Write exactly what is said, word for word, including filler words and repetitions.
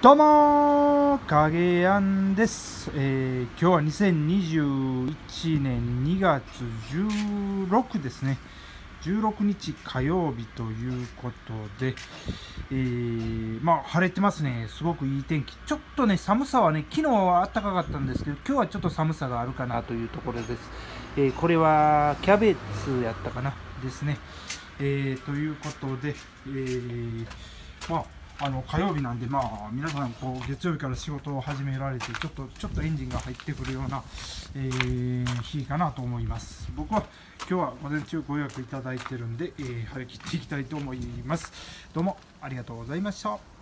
どうもー、影やんです、えー、今日はにせんにじゅういちねんにがつじゅうろくですね。じゅうろくにち火曜日ということで、えー、まあ晴れてますね。すごくいい天気。ちょっとね、寒さはね、昨日は暖かかったんですけど、今日はちょっと寒さがあるかなというところです。えー、これはキャベツやったかなですね。えー、ということで、えー、まああの火曜日なんで、まあ皆さんこう月曜日から仕事を始められて、ちょっとちょっとエンジンが入ってくるような、えー、日かなと思います。僕は今日は午前中ご予約いただいてるんで、えー、張り切っていきたいと思います。どうもありがとうございました。